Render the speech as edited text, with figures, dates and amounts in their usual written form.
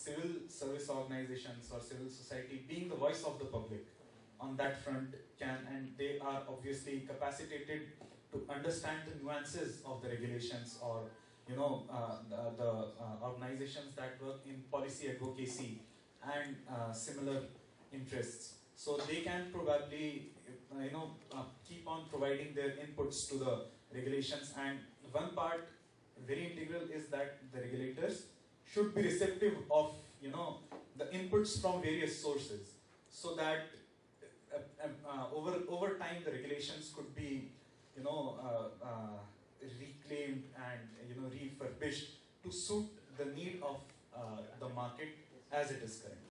civil service organizations or civil society being the voice of the public on that front can, and they are obviously capacitated to understand the nuances of the regulations, or the organizations that work in policy advocacy and similar interests. So they can probably keep on providing their inputs to the regulations. And one part very integral is that the regulators should be receptive of the inputs from various sources, so that over time the regulations could be reclaimed and refurbished to suit the need of the market as it is currently.